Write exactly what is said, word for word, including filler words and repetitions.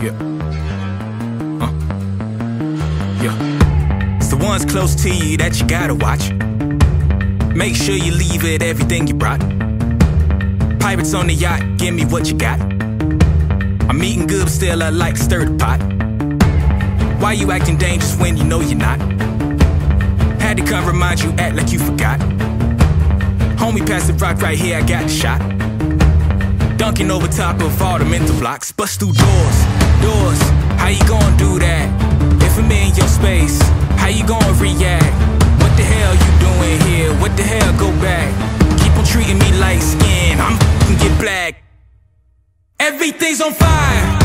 Yeah. Uh. Yeah. It's the ones close to you that you gotta watch. Make sure you leave it everything you brought. Pirates on the yacht, give me what you got. I'm eating good, but still I like to stir the pot. Why you acting dangerous when you know you're not? Had to come remind you, act like you forgot. Homie, pass the rock right here, I got the shot. Dunking over top of all the mental blocks. Bust through doors, doors. How you gonna do that? If I'm in your space, how you gonna react? What the hell you doing here? What the hell, go back. Keep on treating me like skin, I'm f***ing get black. Everything's on fire.